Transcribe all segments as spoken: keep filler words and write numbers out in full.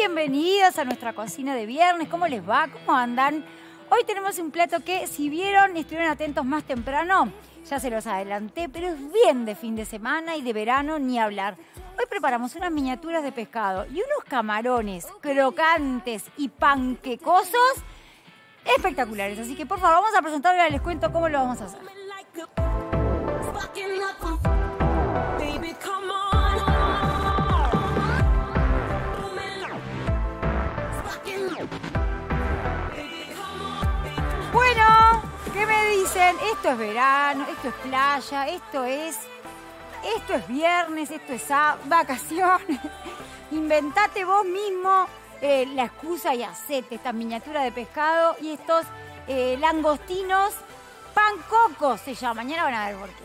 bienvenidos a nuestra cocina de viernes. ¿Cómo les va? ¿Cómo andan? Hoy tenemos un plato que, si vieron y estuvieron atentos más temprano, ya se los adelanté, pero es bien de fin de semana y de verano ni hablar. Hoy preparamos unas miniaturas de pescado y unos camarones crocantes y panquecosos espectaculares. Así que, por favor, vamos a presentarlo y les cuento cómo lo vamos a hacer. Bueno, ¿qué me dicen? Esto es verano, esto es playa, esto es... Esto es viernes, esto es vacaciones. Inventate vos mismo eh, la excusa y hacete esta miniatura de pescado y estos eh, langostinos pancocos se llama. Mañana van a ver por qué.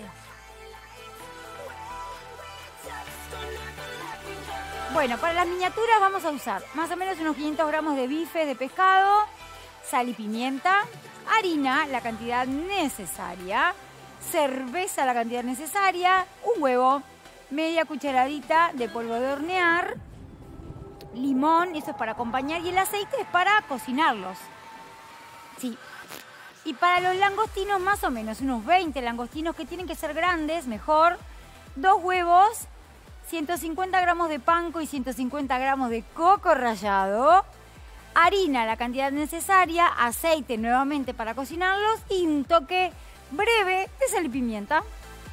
Bueno, para las miniaturas vamos a usar más o menos unos quinientos gramos de bife de pescado, sal y pimienta, harina, la cantidad necesaria, cerveza, la cantidad necesaria, un huevo, media cucharadita de polvo de hornear, limón, eso es para acompañar, y el aceite es para cocinarlos. Sí. Y para los langostinos, más o menos, unos veinte langostinos que tienen que ser grandes, mejor, dos huevos, ciento cincuenta gramos de panko y ciento cincuenta gramos de coco rallado, harina, la cantidad necesaria, aceite nuevamente para cocinarlos y un toque breve de sal y pimienta.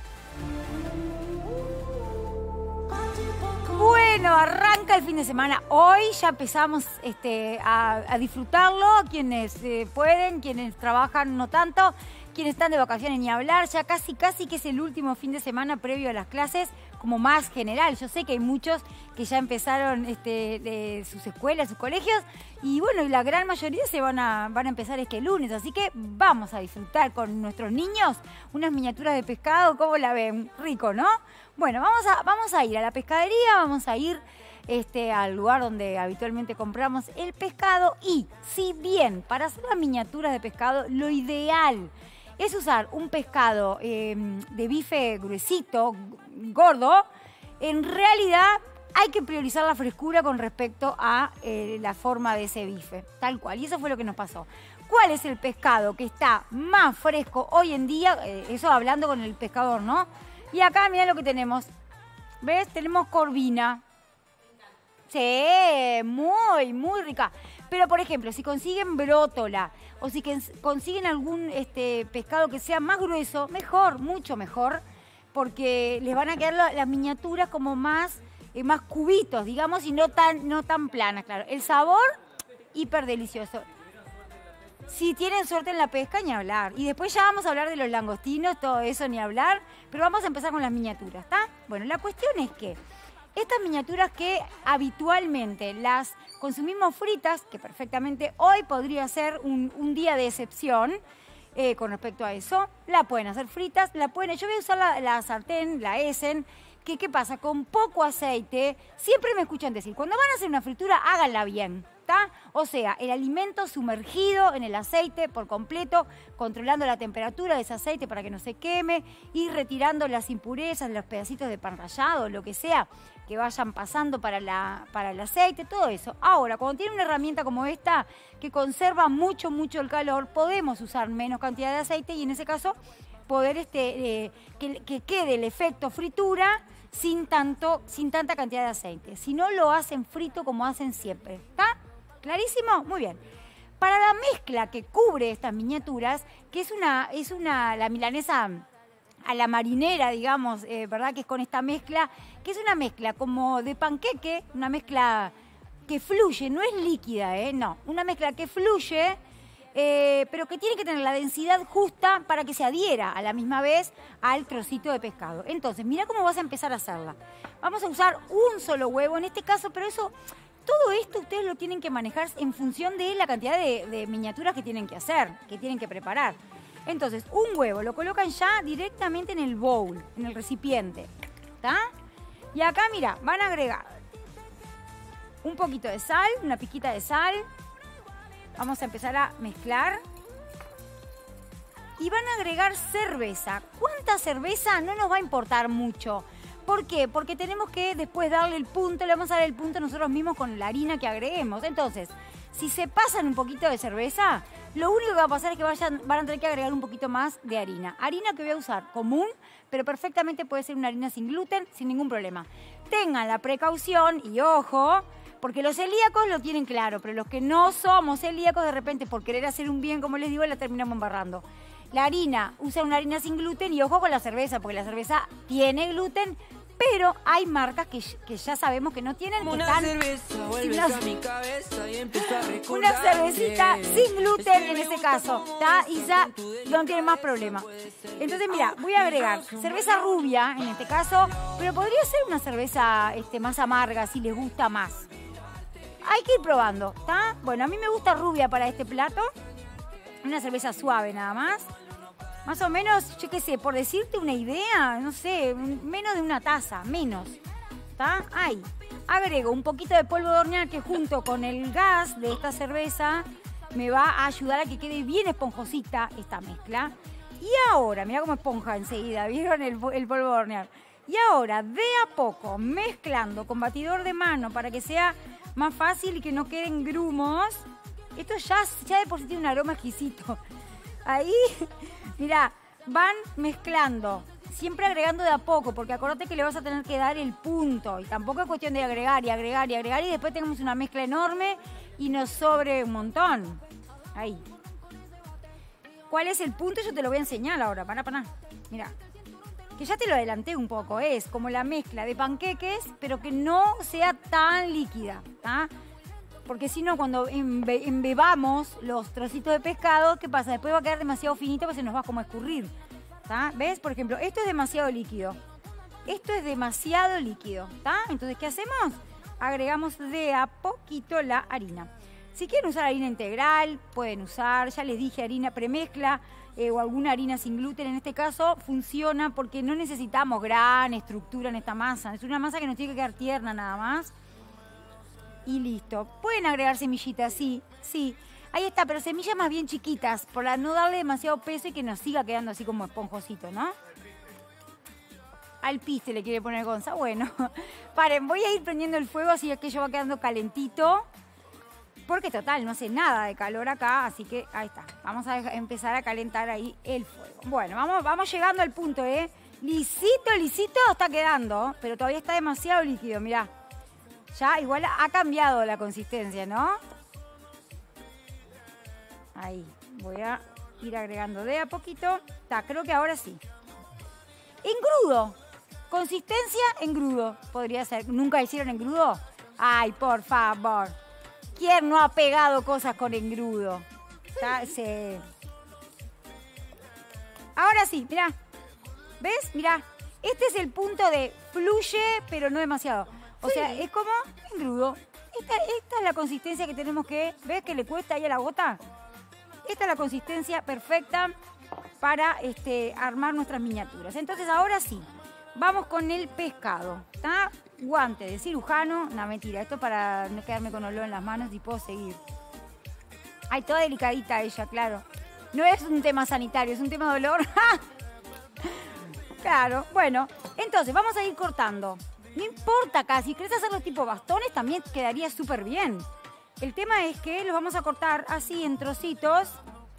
Bueno, arranca el fin de semana. Hoy ya empezamos este, a, a disfrutarlo. Quienes eh, pueden, quienes trabajan no tanto, quienes están de vacaciones ni hablar. Ya casi, casi que es el último fin de semana previo a las clases, como más general. Yo sé que hay muchos que ya empezaron este, de sus escuelas, sus colegios, y bueno, la gran mayoría se van a, van a empezar este lunes, así que vamos a disfrutar con nuestros niños unas miniaturas de pescado. ¿Cómo la ven? Rico, ¿no? Bueno, vamos a, vamos a ir a la pescadería, vamos a ir este, al lugar donde habitualmente compramos el pescado, y si bien para hacer las miniaturas de pescado lo ideal es usar un pescado eh, de bife gruesito, gordo, en realidad hay que priorizar la frescura con respecto a eh, la forma de ese bife, tal cual. Y eso fue lo que nos pasó. ¿Cuál es el pescado que está más fresco hoy en día? Eh, eso hablando con el pescador, ¿no? Y acá mirá lo que tenemos. ¿Ves? Tenemos corvina. Sí, muy, muy rica. Pero, por ejemplo, si consiguen brótola o si consiguen algún este, pescado que sea más grueso, mejor, mucho mejor, porque les van a quedar la, las miniaturas como más, eh, más cubitos, digamos, y no tan, no tan planas, claro. El sabor, hiper delicioso. Si tienen suerte en la pesca, ni hablar. Y después ya vamos a hablar de los langostinos, todo eso, ni hablar. Pero vamos a empezar con las miniaturas, ¿está? Bueno, la cuestión es que estas miniaturas que habitualmente las consumimos fritas, que perfectamente hoy podría ser un, un día de excepción eh, con respecto a eso, la pueden hacer fritas, la pueden... Yo voy a usar la, la sartén, la Essen, que ¿qué pasa? Con poco aceite, siempre me escuchan decir, cuando van a hacer una fritura, háganla bien, ¿está? O sea, el alimento sumergido en el aceite por completo, controlando la temperatura de ese aceite para que no se queme, y retirando las impurezas, los pedacitos de pan rallado, lo que sea, que vayan pasando para, la, para el aceite, todo eso. Ahora, cuando tienen una herramienta como esta, que conserva mucho, mucho el calor, podemos usar menos cantidad de aceite y en ese caso poder este, eh, que, que quede el efecto fritura sin, tanto, sin tanta cantidad de aceite. Si no, lo hacen frito como hacen siempre. ¿Está? ¿Clarísimo? Muy bien. Para la mezcla que cubre estas miniaturas, que es una, es una la milanesa a la marinera, digamos, eh, ¿verdad? Que es con esta mezcla, que es una mezcla como de panqueque, una mezcla que fluye, no es líquida, ¿eh? No, una mezcla que fluye, eh, pero que tiene que tener la densidad justa para que se adhiera a la misma vez al trocito de pescado. Entonces, mira cómo vas a empezar a hacerla. Vamos a usar un solo huevo en este caso, pero eso... Todo esto ustedes lo tienen que manejar en función de la cantidad de, de miniaturas que tienen que hacer, que tienen que preparar. Entonces, un huevo lo colocan ya directamente en el bowl, en el recipiente, ¿está? Y acá, mira, van a agregar un poquito de sal, una piquita de sal. Vamos a empezar a mezclar. Y van a agregar cerveza. ¿Cuánta cerveza? No nos va a importar mucho. ¿Por qué? Porque tenemos que después darle el punto, le vamos a dar el punto nosotros mismos con la harina que agreguemos. Entonces, si se pasan un poquito de cerveza, lo único que va a pasar es que vayan, van a tener que agregar un poquito más de harina. Harina que voy a usar común, pero perfectamente puede ser una harina sin gluten, sin ningún problema. Tengan la precaución y ojo, porque los celíacos lo tienen claro, pero los que no somos celíacos, de repente, por querer hacer un bien, como les digo, la terminamos embarrando. La harina, usa una harina sin gluten y ojo con la cerveza, porque la cerveza tiene gluten, pero hay marcas que, que ya sabemos que no tienen, que una están cerveza, sin a mi cabeza y empiezo a una cervecita sin gluten en este caso, ¿está? Y ya no tiene más problema. Entonces, mira, voy a agregar cerveza rubia en este caso, pero podría ser una cerveza este, más amarga si les gusta más. Hay que ir probando, ¿está? Bueno, a mí me gusta rubia para este plato. Una cerveza suave nada más. Más o menos, yo qué sé, por decirte una idea, no sé, menos de una taza, menos. ¿Está? Ahí. Agrego un poquito de polvo de hornear que junto con el gas de esta cerveza me va a ayudar a que quede bien esponjosita esta mezcla. Y ahora, mira cómo esponja enseguida, ¿vieron el, el polvo de hornear? Y ahora, de a poco, mezclando con batidor de mano para que sea más fácil y que no queden grumos. Esto ya, ya de por sí tiene un aroma exquisito. Ahí, mira, van mezclando, siempre agregando de a poco, porque acordate que le vas a tener que dar el punto. Y tampoco es cuestión de agregar y agregar y agregar y después tenemos una mezcla enorme y nos sobre un montón. Ahí. ¿Cuál es el punto? Yo te lo voy a enseñar ahora. Pará, pará. Mira, que ya te lo adelanté un poco. Es como la mezcla de panqueques, pero que no sea tan líquida, ¿tá? Porque si no, cuando embe embebamos los trocitos de pescado, ¿qué pasa? Después va a quedar demasiado finito, pues se nos va como a escurrir. ¿Tá? ¿Ves? Por ejemplo, esto es demasiado líquido. Esto es demasiado líquido. ¿Tá? Entonces, ¿qué hacemos? Agregamos de a poquito la harina. Si quieren usar harina integral, pueden usar, ya les dije, harina premezcla eh, o alguna harina sin gluten. En este caso, funciona porque no necesitamos gran estructura en esta masa. Es una masa que nos tiene que quedar tierna nada más. Y listo. Pueden agregar semillitas, sí, sí. Ahí está, pero semillas más bien chiquitas, para no darle demasiado peso y que nos siga quedando así como esponjosito, ¿no? Al piste le quiere poner Gonza. Bueno, paren, voy a ir prendiendo el fuego así que aquello va quedando calentito. Porque total, no hace nada de calor acá, así que ahí está. Vamos a empezar a calentar ahí el fuego. Bueno, vamos, vamos llegando al punto, ¿eh? Lisito, lisito está quedando, pero todavía está demasiado líquido, mirá. Ya igual ha cambiado la consistencia, ¿no? Ahí, voy a ir agregando de a poquito. Está, creo que ahora sí. Engrudo. Consistencia engrudo. Podría ser. ¿Nunca hicieron engrudo? Ay, por favor. ¿Quién no ha pegado cosas con engrudo? Ya, sí. Ahora sí, mirá. ¿Ves? Mirá. Este es el punto de fluye, pero no demasiado. O sea, es como engrudo. Esta, esta es la consistencia que tenemos que... ¿Ves que le cuesta ahí a la gota? Esta es la consistencia perfecta para este, armar nuestras miniaturas. Entonces, ahora sí, vamos con el pescado. ¿Está? Guante de cirujano. No, mentira. Esto es para no quedarme con olor en las manos y puedo seguir. Ay, toda delicadita ella, claro. No es un tema sanitario, es un tema de olor. Claro, bueno. Entonces, vamos a ir cortando. No importa acá, si querés hacerlo tipo bastones también quedaría súper bien. El tema es que los vamos a cortar así en trocitos.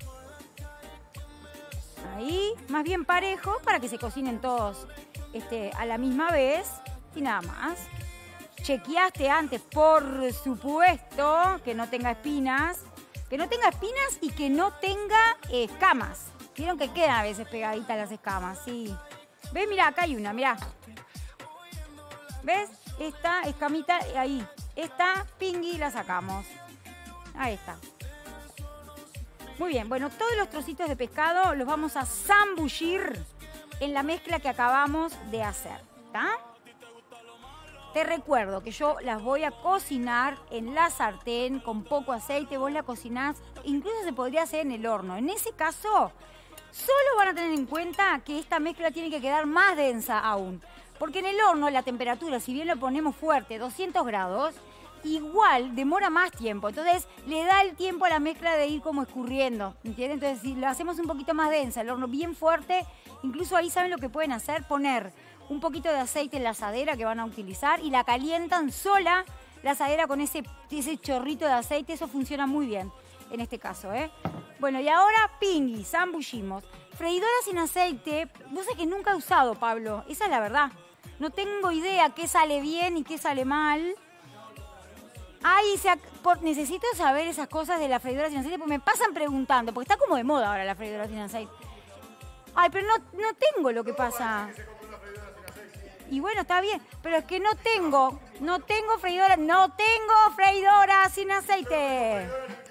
Ahí, más bien parejos para que se cocinen todos este, a la misma vez. Y nada más. Chequeaste antes, por supuesto, que no tenga espinas. Que no tenga espinas y que no tenga eh, escamas. Vieron que quedan a veces pegaditas las escamas, sí. ¿Ves? Mirá, acá hay una, mirá. ¿Ves? Esta escamita ahí. Esta pingui la sacamos. Ahí está. Muy bien. Bueno, todos los trocitos de pescado los vamos a zambullir en la mezcla que acabamos de hacer. ¿Está? Te recuerdo que yo las voy a cocinar en la sartén con poco aceite. Vos la cocinás. Incluso se podría hacer en el horno. En ese caso, solo van a tener en cuenta que esta mezcla tiene que quedar más densa aún. Porque en el horno la temperatura, si bien lo ponemos fuerte, doscientos grados, igual demora más tiempo. Entonces le da el tiempo a la mezcla de ir como escurriendo, ¿entienden? Entonces si lo hacemos un poquito más densa, el horno bien fuerte, incluso ahí saben lo que pueden hacer, poner un poquito de aceite en la asadera que van a utilizar y la calientan sola la asadera con ese, ese chorrito de aceite. Eso funciona muy bien en este caso, ¿eh? Bueno, y ahora pingui, zambullimos. Freidora sin aceite, no sé que nunca he usado, Pablo, esa es la verdad. No tengo idea qué sale bien y qué sale mal. Ay, se ac- por, necesito saber esas cosas de la freidora sin aceite porque me pasan preguntando, porque está como de moda ahora la freidora sin aceite. Ay, pero no, no tengo lo que pasa. Y bueno, está bien, pero es que no tengo, no tengo freidora, no tengo freidora sin aceite.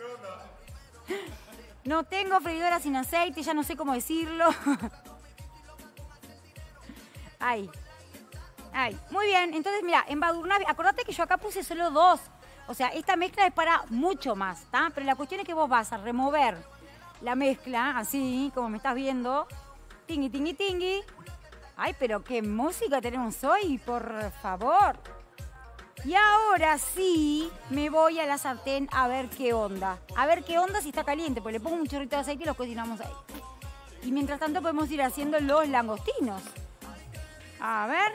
No tengo freidora sin aceite, ya no sé cómo decirlo. Ay, ay, muy bien, entonces mira, embadurnar, acordate que yo acá puse solo dos. O sea, esta mezcla es para mucho más, ¿está? Pero la cuestión es que vos vas a remover la mezcla, así como me estás viendo. Tingui, tingui, tingui. Ay, pero qué música tenemos hoy, por favor. Y ahora sí me voy a la sartén a ver qué onda. A ver qué onda si está caliente, pues le pongo un chorrito de aceite y lo cocinamos ahí. Y mientras tanto podemos ir haciendo los langostinos. A ver.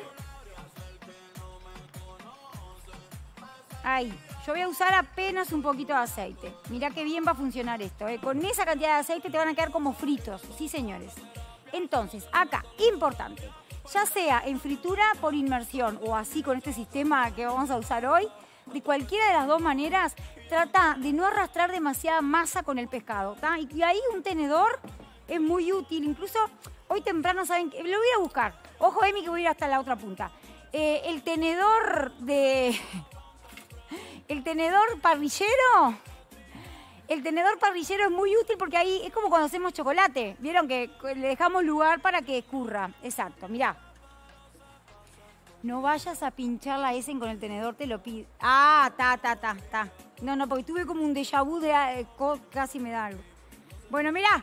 Ahí. Yo voy a usar apenas un poquito de aceite. Mirá qué bien va a funcionar esto, ¿eh? Con esa cantidad de aceite te van a quedar como fritos. Sí, señores. Entonces, acá, importante. Ya sea en fritura por inmersión o así con este sistema que vamos a usar hoy, de cualquiera de las dos maneras, trata de no arrastrar demasiada masa con el pescado, ¿tá? Y ahí un tenedor es muy útil. Incluso hoy temprano, ¿saben qué? Lo voy a buscar. Ojo, Emi, que voy a ir hasta la otra punta. Eh, el tenedor de... El tenedor parrillero, el tenedor parrillero es muy útil porque ahí es como cuando hacemos chocolate. ¿Vieron que le dejamos lugar para que escurra? Exacto, mirá. No vayas a pinchar la Essen con el tenedor, te lo pido. Ah, ta, ta, ta, ta. No, no, porque tuve como un déjà vu de eh, casi me da algo. Bueno, mirá.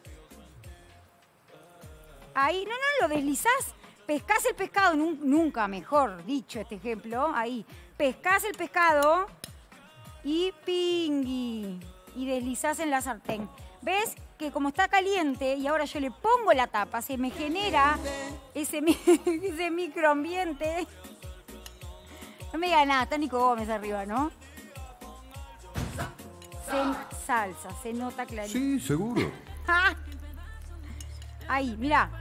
Ahí, no, no, lo deslizás. Pescás el pescado, nunca mejor dicho este ejemplo, ahí. Pescás el pescado y pingui. Y deslizás en la sartén. ¿Ves? Que como está caliente y ahora yo le pongo la tapa, se me genera ese, ese microambiente. No me diga nada, está Nico Gómez arriba, ¿no? Se, salsa, se nota clarito. Sí, seguro. Ahí, mirá.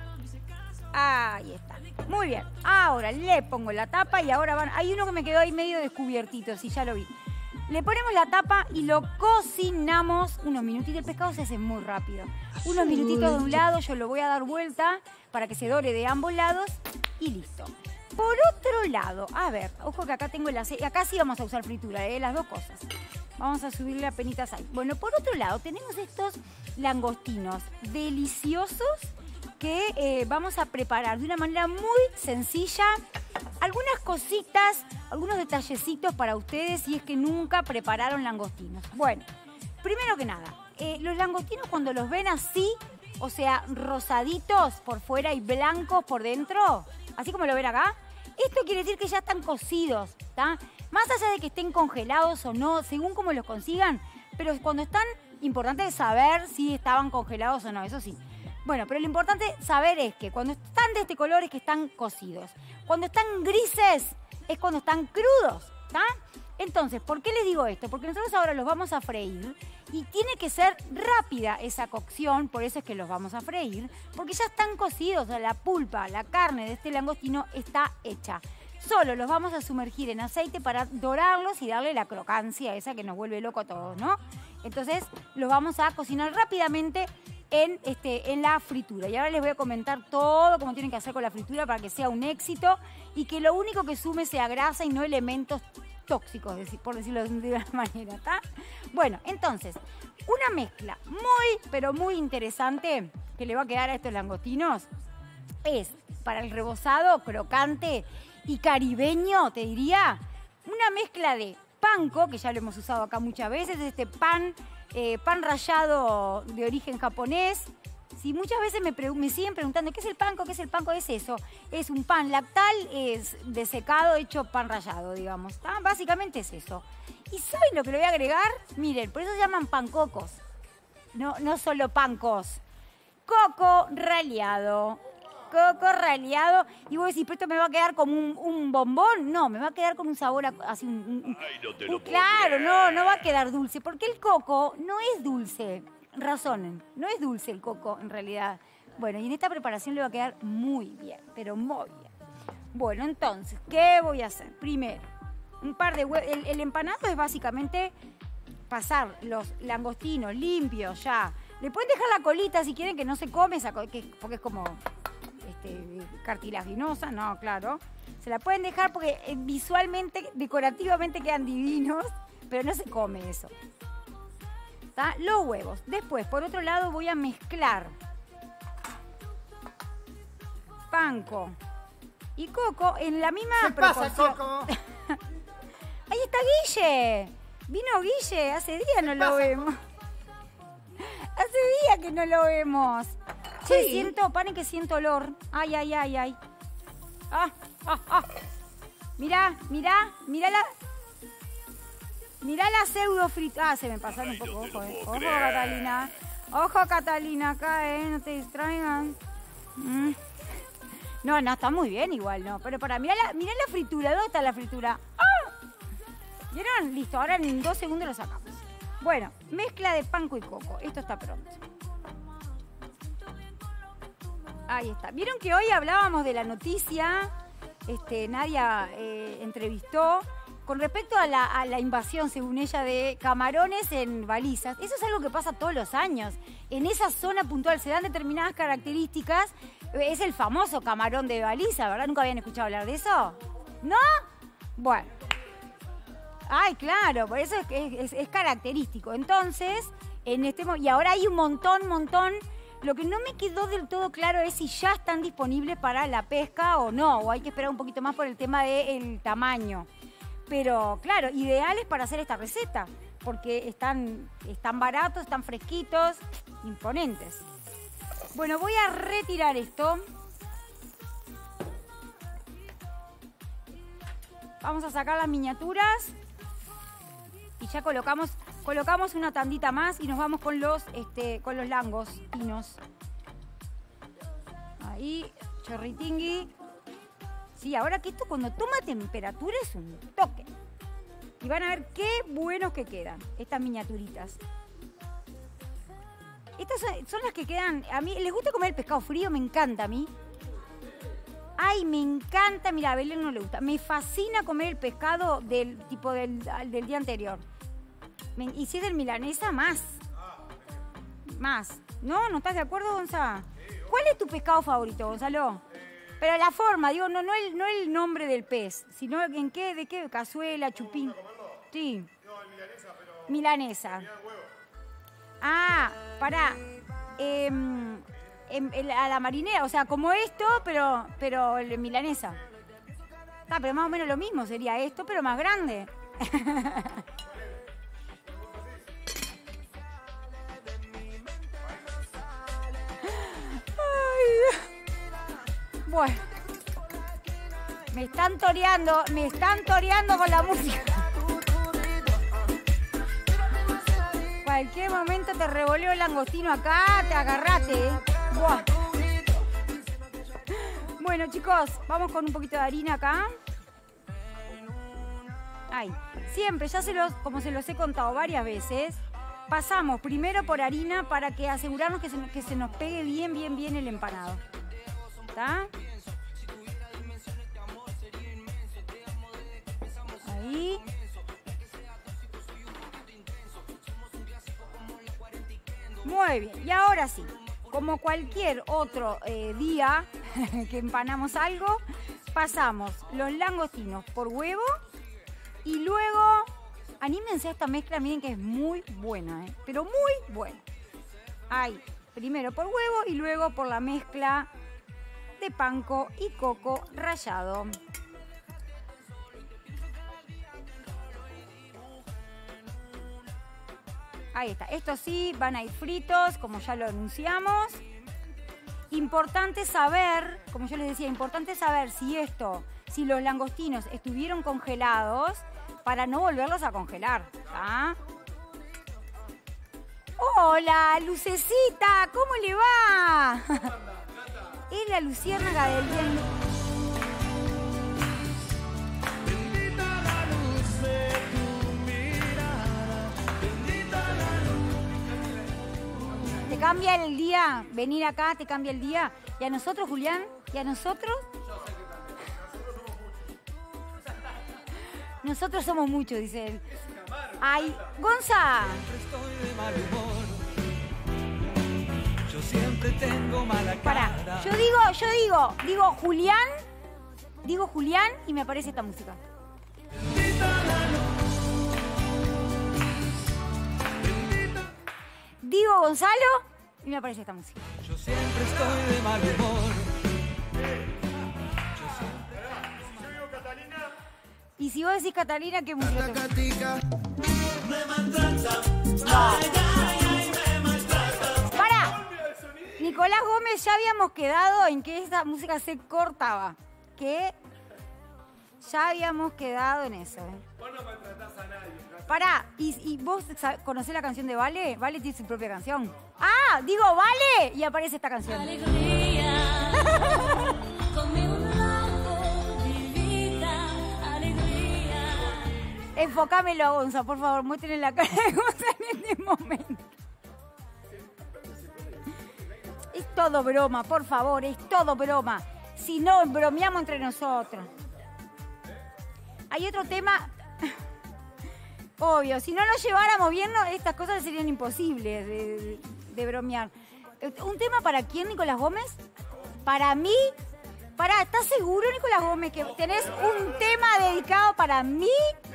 Ahí está. Muy bien. Ahora le pongo la tapa y ahora van... Hay uno que me quedó ahí medio descubiertito, si ya lo vi. Le ponemos la tapa y lo cocinamos unos minutitos. El pescado se hace muy rápido. Unos minutitos de un lado, yo lo voy a dar vuelta para que se dore de ambos lados y listo. Por otro lado, a ver, ojo que acá tengo el aceite. Acá sí vamos a usar fritura, ¿eh? Las dos cosas. Vamos a subirle a penitas ahí. Bueno, por otro lado tenemos estos langostinos deliciosos que eh, vamos a preparar de una manera muy sencilla. Algunas cositas, algunos detallecitos para ustedes si es que nunca prepararon langostinos. Bueno, primero que nada, eh, los langostinos cuando los ven así, o sea, rosaditos por fuera y blancos por dentro, así como lo ven acá, esto quiere decir que ya están cocidos, ¿tá? Más allá de que estén congelados o no, según cómo los consigan, pero cuando están, importante es saber si estaban congelados o no, eso sí. Bueno, pero lo importante saber es que cuando están de este color es que están cocidos. Cuando están grises es cuando están crudos, ¿está? Entonces, ¿por qué les digo esto? Porque nosotros ahora los vamos a freír y tiene que ser rápida esa cocción, por eso es que los vamos a freír, porque ya están cocidos, o sea, la pulpa, la carne de este langostino está hecha. Solo los vamos a sumergir en aceite para dorarlos y darle la crocancia esa que nos vuelve loco a todos, ¿no? Entonces, los vamos a cocinar rápidamente en, este, en la fritura. Y ahora les voy a comentar todo cómo tienen que hacer con la fritura para que sea un éxito y que lo único que sume sea grasa y no elementos tóxicos, por decirlo de una manera, ¿está? Bueno, entonces, una mezcla muy, pero muy interesante que le va a quedar a estos langostinos es, para el rebozado crocante y caribeño, te diría, una mezcla de panko, que ya lo hemos usado acá muchas veces, este pan, eh, pan rallado de origen japonés. Si muchas veces me, me siguen preguntando, ¿qué es el panko? ¿Qué es el panko? Es eso, es un pan lactal, es desecado, hecho pan rallado, digamos. ¿Tá? Básicamente es eso. ¿Y saben lo que le voy a agregar? Miren, por eso se llaman pancocos, no, no solo pancos. Coco rallado. coco raleado. Y vos decís, pero esto me va a quedar como un, un bombón. No, me va a quedar con un sabor a- así. Un, un- Ay, no te un- lo puedo claro, creer. no, no va a quedar dulce. Porque el coco no es dulce. Razonen, no es dulce el coco en realidad. Bueno, y en esta preparación le va a quedar muy bien, pero muy bien. Bueno, entonces, ¿qué voy a hacer? Primero, un par de huevos. El, el empanado es básicamente pasar los langostinos limpios ya. Le pueden dejar la colita si quieren, que no se come esa co- que, porque es como este, cartilaginosa. No, claro. Se la pueden dejar porque eh, visualmente, decorativamente quedan divinos, pero no se come eso. ¿Tá? Los huevos. Después, por otro lado, voy a mezclar panko y coco en la misma ¿Qué pasa, proporción. Coco? Ahí está Guille. Vino Guille, hace días no lo pasa, vemos. Hace días que no lo vemos. Che, Sí. siento, paren que siento olor. Ay, ay, ay, ay. Ah, ah, ah. Mirá, mirá, mirá la... Mirá la pseudo frita. Ah, se me pasaron un Ay, poco. no te Ojo, lo eh. puedo Ojo, creer. Catalina. Ojo, Catalina, acá, eh. No te distraigan. Mm. No, no, está muy bien igual, ¿no? Pero para, mirá la, mirá la fritura. ¿Dónde está la fritura? ¡Ah! ¿Vieron? Listo, ahora en dos segundos lo sacamos. Bueno, mezcla de panko y coco. Esto está pronto. Ahí está. ¿Vieron que hoy hablábamos de la noticia? Este, Nadia eh, entrevistó con respecto a la, a la invasión, según ella, de camarones en balizas. Eso es algo que pasa todos los años. En esa zona puntual se dan determinadas características. Es el famoso camarón de baliza, ¿verdad? ¿Nunca habían escuchado hablar de eso? ¿No? Bueno. Ay, claro, por eso es, que es, es característico. Entonces, en este mo- y ahora hay un montón, montón. Lo que no me quedó del todo claro es si ya están disponibles para la pesca o no, o hay que esperar un poquito más por el tema del tamaño. Pero, claro, ideales para hacer esta receta, porque están, están baratos, están fresquitos, imponentes. Bueno, voy a retirar esto. Vamos a sacar las miniaturas. Y ya colocamos, colocamos una tandita más y nos vamos con los, este, con los langostinos. Ahí, chorritingui. Sí, ahora que esto cuando toma temperatura es un toque. Y van a ver qué buenos que quedan, estas miniaturitas. Estas son, son las que quedan, a mí, ¿les gusta comer el pescado frío? Me encanta a mí. Ay, me encanta, mira, a Belén no le gusta. Me fascina comer el pescado del tipo del, del día anterior. Me- y si es del milanesa, más. Más. ¿No? ¿No estás de acuerdo, Gonzalo? ¿Cuál es tu pescado favorito, Gonzalo? Pero la forma, digo, no, no, el, no el nombre del pez, sino en qué, de qué, cazuela, chupín. Sí. Milanesa. Ah, pará. Em, em, el- a la marinera, o sea, como esto, pero, pero el milanesa. Ah, pero más o menos lo mismo sería esto, pero más grande. Ay. Bueno. Me están toreando, me están toreando con la música. Cualquier momento te revoleo el langostino acá, te agarrate. ¿Eh? Buah. Bueno, chicos, vamos con un poquito de harina acá. Ay, siempre, ya se los, como se los he contado varias veces, pasamos primero por harina para que asegurarnos que se, que se nos pegue bien, bien, bien el empanado. ¿Está? Ahí. Muy bien, y ahora sí, como cualquier otro eh, día que empanamos algo, pasamos los langostinos por huevo y luego, anímense a esta mezcla, miren que es muy buena, ¿eh? Pero muy buena. Ahí, primero por huevo y luego por la mezcla de panko y coco rallado. Ahí está. Estos sí van a ir fritos, como ya lo anunciamos. Importante saber, como yo les decía, importante saber si esto, si los langostinos estuvieron congelados para no volverlos a congelar. ¿Tá? Hola, Lucecita, ¿cómo le va? Es la luciérnaga del bien. Te cambia el día, venir acá te cambia el día. ¿Y a nosotros, Julián? ¿Y a nosotros? Nosotros somos muchos, dice él. Ay, Gonza. Yo siempre tengo mala cara. Pará, yo digo, yo digo, digo Julián, digo Julián y me aparece esta música. Digo Gonzalo y me aparece esta música. Yo siempre estoy de mal humor. Y si vos decís Catalina, ¿qué música te gusta? Me maltrata. ¡Para! Nicolás Gómez, ya habíamos quedado en que esta música se cortaba. Que ya habíamos quedado en eso. ¿eh? Vos no maltratás a nadie. Pará, ¿y, y vos conocés la canción de Vale? Vale tiene su propia canción. ¡Ah! Digo Vale y aparece esta canción. Alegría, conmigo un rato, mi vida, alegría. Enfocámelo a Gonza, por favor, muéstrenle la cara de Gonza en este momento. Es todo broma, por favor, es todo broma. Si no, bromeamos entre nosotros. Hay otro tema... Obvio, si no lo lleváramos bien, no, estas cosas serían imposibles de, de, de bromear. ¿Un tema para quién, Nicolás Gómez? Para mí. Para, ¿estás seguro, Nicolás Gómez, que tenés un tema dedicado para mí?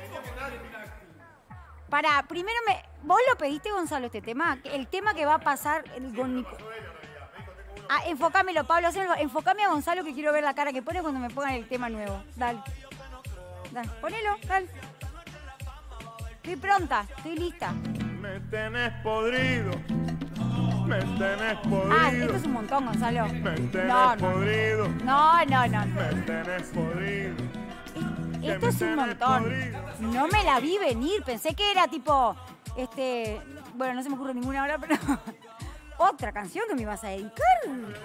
Para, primero me... ¿Vos lo pediste, Gonzalo, este tema? El tema que va a pasar el, con Nico... Ah, enfocámelo, Pablo, enfocame a Gonzalo que quiero ver la cara que pone cuando me pongan el tema nuevo. Dale. Dale, ponelo, dale. Estoy pronta, estoy lista. Me tenés podrido. Me tenés podrido. Ah, esto es un montón, Gonzalo. Me tenés No, no. podrido. No, no, no, no. Me tenés podrido. Es- Esto es un montón. No me la vi venir. Pensé que era tipo, este, bueno, no se me ocurre ninguna ahora, pero otra canción que me ibas a dedicar.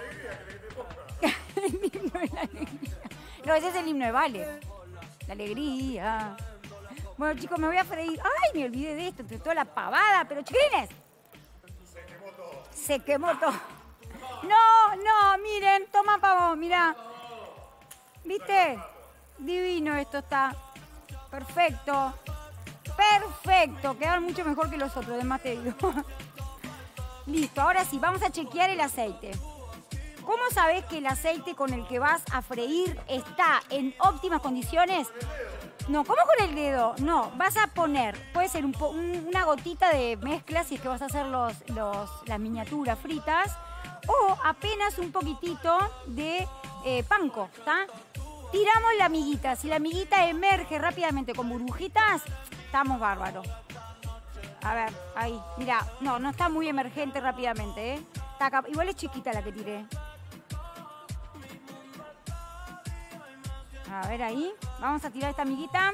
El himno de la alegría. No, ese es el himno de Vale. La alegría. Bueno, chicos, me voy a freír. Ay, me olvidé de esto, entre toda la pavada, pero chiquilines. Se quemó todo. Se quemó todo. No, no, miren, toma pavo, mirá. ¿Viste? Divino esto está. Perfecto. Perfecto. Quedaron mucho mejor que los otros, además te digo. Listo, ahora sí, vamos a chequear el aceite. ¿Cómo sabés que el aceite con el que vas a freír está en óptimas condiciones? No, ¿cómo con el dedo? No, vas a poner, puede ser un po- un- una gotita de mezcla si es que vas a hacer los, los, las miniaturas fritas, o apenas un poquitito de eh, panko, ¿está? Tiramos la amiguita. Si la amiguita emerge rápidamente con burbujitas, estamos bárbaros. A ver, ahí, mira, no, no está muy emergente rápidamente, ¿eh? Está acá. Igual es chiquita la que tiré. A ver ahí, vamos a tirar esta amiguita.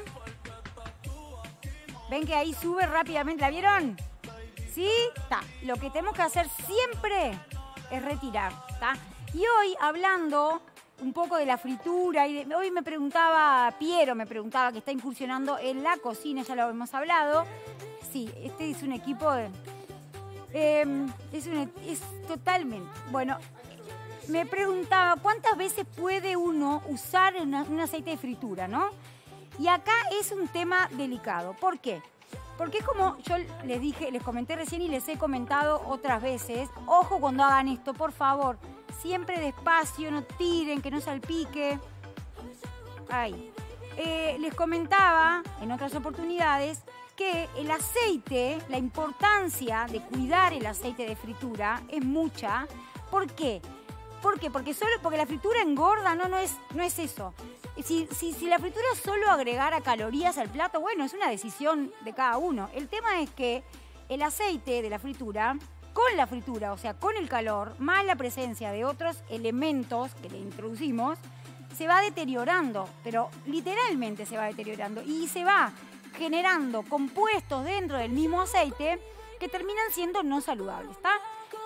¿Ven que ahí sube rápidamente? ¿La vieron? ¿Sí? Está. Lo que tenemos que hacer siempre es retirar, ¿está? Y hoy, hablando un poco de la fritura, y de, hoy me preguntaba, Piero me preguntaba, que está incursionando en la cocina, ya lo hemos hablado. Sí, este es un equipo de... Eh, es, un, es totalmente... Bueno, me preguntaba cuántas veces puede uno usar una, un aceite de fritura, ¿no? Y acá es un tema delicado. ¿Por qué? Porque es como yo les dije, les comenté recién y les he comentado otras veces. Ojo cuando hagan esto, por favor. Siempre despacio, no tiren, que no salpique. Ahí. Eh, les comentaba en otras oportunidades que el aceite, la importancia de cuidar el aceite de fritura es mucha. ¿Por qué? ¿Por qué? Porque, solo, porque la fritura engorda, no, no es, no es eso. Si, si, si la fritura solo agregara calorías al plato, bueno, es una decisión de cada uno. El tema es que el aceite de la fritura, con la fritura, o sea, con el calor, más la presencia de otros elementos que le introducimos, se va deteriorando, pero literalmente se va deteriorando y se va generando compuestos dentro del mismo aceite que terminan siendo no saludables, ¿está?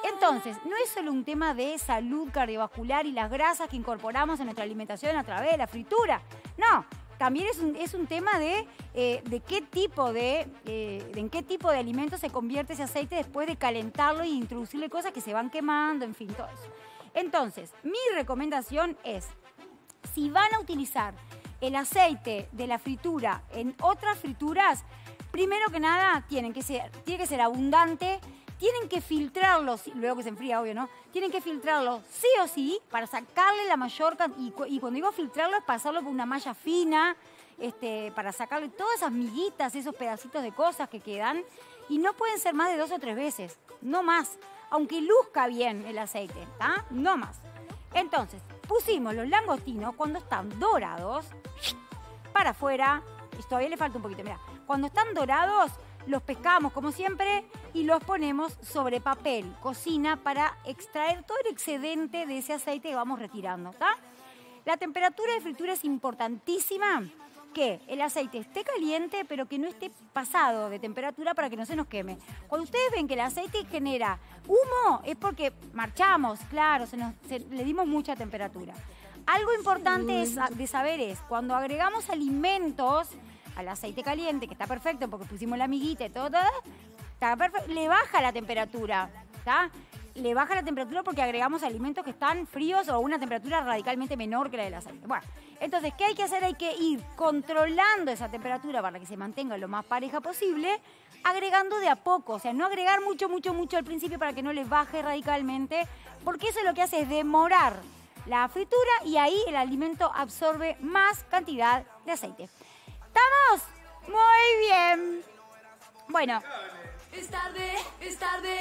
Entonces, no es solo un tema de salud cardiovascular y las grasas que incorporamos en nuestra alimentación a través de la fritura. No, también es un, es un tema de, eh, de qué tipo de, eh, de en qué tipo de alimento se convierte ese aceite después de calentarlo y introducirle cosas que se van quemando, en fin, todo eso. Entonces, mi recomendación es, si van a utilizar el aceite de la fritura en otras frituras, primero que nada, tienen que ser, tiene que ser abundante, tienen que filtrarlo, luego que se enfría, obvio, ¿no? Tienen que filtrarlo sí o sí para sacarle la mayor cantidad, y, y cuando digo filtrarlo es pasarlo por una malla fina, este, para sacarle todas esas miguitas, esos pedacitos de cosas que quedan, y no pueden ser más de dos o tres veces, no más, aunque luzca bien el aceite, ¿tá? No más. Entonces, pusimos los langostinos cuando están dorados, para afuera, y todavía le falta un poquito, mira, cuando están dorados, los pescamos como siempre y los ponemos sobre papel cocina para extraer todo el excedente de ese aceite que vamos retirando, ¿está? La temperatura de fritura es importantísima, que el aceite esté caliente pero que no esté pasado de temperatura para que no se nos queme. Cuando ustedes ven que el aceite genera humo es porque marchamos, claro, se nos, se, le dimos mucha temperatura. Algo importante es, de saber es, cuando agregamos alimentos al aceite caliente, que está perfecto porque pusimos la amiguita y todo, todo está perfecto, le baja la temperatura, ¿está? Le baja la temperatura porque agregamos alimentos que están fríos o a una temperatura radicalmente menor que la del aceite. Bueno, entonces, ¿qué hay que hacer? Hay que ir controlando esa temperatura para que se mantenga lo más pareja posible, agregando de a poco, o sea, no agregar mucho, mucho, mucho al principio para que no les baje radicalmente, porque eso lo que hace es demorar la fritura y ahí el alimento absorbe más cantidad de aceite. ¿Estamos? Muy bien. Bueno. Es tarde, es tarde.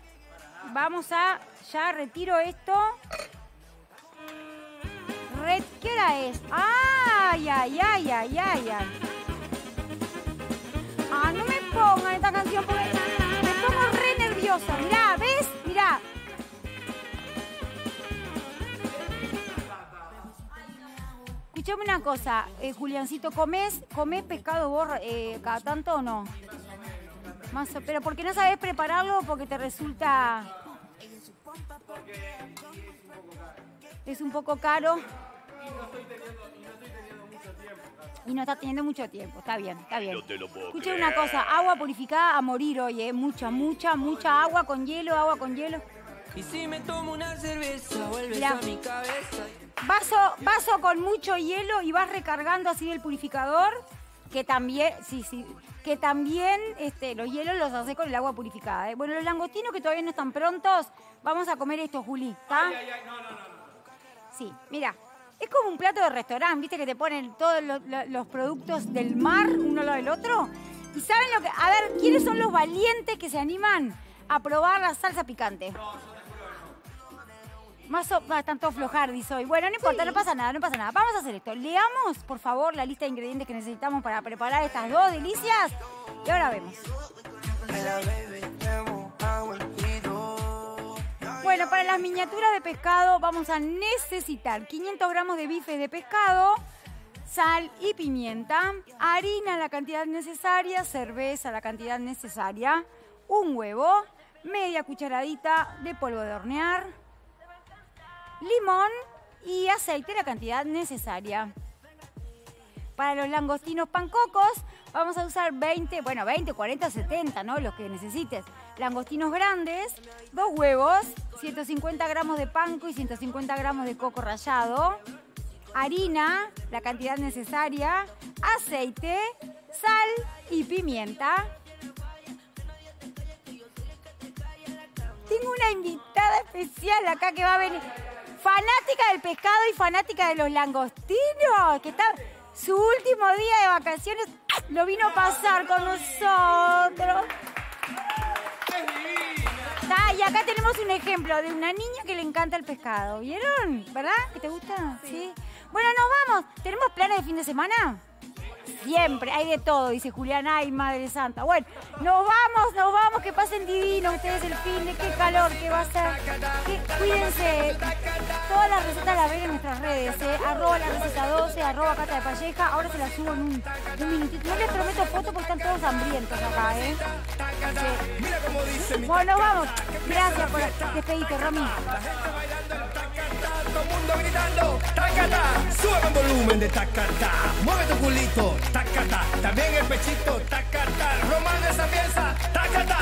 Vamos a... Ya retiro esto. Red, ¿qué hora es? ¡Ay, ay, ay, ay, ay, ay! Ah, no me pongan esta canción porque me pongo re nerviosa. Mirá, ¿ves? Mirá. Escuchame una cosa, eh, Juliancito, ¿comés, ¿comés pescado vos eh, cada tanto o no? Más o, pero porque no sabés prepararlo o porque te resulta... Es un poco caro. Y no está teniendo mucho tiempo. Está bien, está bien. Escuchen una cosa, agua purificada a morir hoy, ¿eh? Mucha, mucha, mucha agua con hielo, agua con hielo. Y si me tomo una cerveza, vuelves Mirá. a mi cabeza. Vaso, vaso con mucho hielo y vas recargando así del purificador, que también, sí, sí, que también este, los hielos los hace con el agua purificada, ¿eh? Bueno, los langostinos que todavía no están prontos, vamos a comer esto, Juli, ¿está? Ay, ay, ay, no, no, no, no. Sí, mira, es como un plato de restaurante, ¿viste? Que te ponen todos los, los, los productos del mar uno al lado del otro. ¿Y saben lo que? A ver, ¿quiénes son los valientes que se animan a probar la salsa picante? Más o, ah, están todos flojardis hoy. Bueno, no importa, sí. no pasa nada, no pasa nada. Vamos a hacer esto. Leamos, por favor, la lista de ingredientes que necesitamos para preparar estas dos delicias. Y ahora vemos. Bueno, para las miniaturas de pescado vamos a necesitar quinientos gramos de bife de pescado, sal y pimienta, harina la cantidad necesaria, cerveza la cantidad necesaria, un huevo, media cucharadita de polvo de hornear, limón y aceite la cantidad necesaria. Para los langostinos pancocos vamos a usar veinte, bueno, veinte, cuarenta, setenta, ¿no? Los que necesites. Langostinos grandes, dos huevos, ciento cincuenta gramos de panko y ciento cincuenta gramos de coco rallado, harina, la cantidad necesaria, aceite, sal y pimienta. Tengo una invitada especial acá que va a venir, fanática del pescado y fanática de los langostinos, que está su último día de vacaciones, lo vino a pasar con nosotros. Está, y acá tenemos un ejemplo de una niña que le encanta el pescado, ¿vieron? ¿Verdad? ¿Que te gusta? Sí. ¿Sí? Bueno, nos vamos. ¿Tenemos planes de fin de semana? Siempre, hay de todo, dice Julián. Ay, Madre Santa. Bueno, nos vamos, nos vamos, que pasen divino ustedes el fin de qué calor que va a ser. Que, cuídense. Todas las recetas las ven en nuestras redes, ¿eh? Arroba la receta doce, arroba Cata de Palleja. Ahora se las subo en un, un minutito. No les prometo fotos porque están todos hambrientos acá, ¿eh? Así que, Bueno, vamos. Gracias por despedirte, Romy. Todo el mundo gritando, tacata, sube el volumen de tacata, mueve tu culito, tacata, también el pechito, tacata, romano esa pieza, tacata.